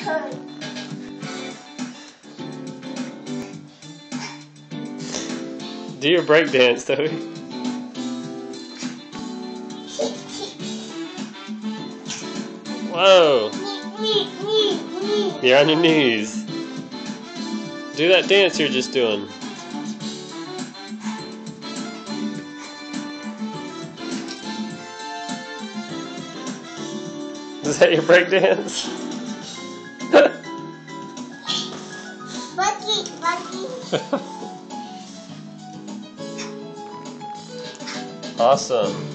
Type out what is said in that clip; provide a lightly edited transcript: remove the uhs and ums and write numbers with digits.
turn. Do your break dance, Toby. Whoa! You're on your knees. Do that dance you're just doing. Is that your break dance? Bucky. Awesome.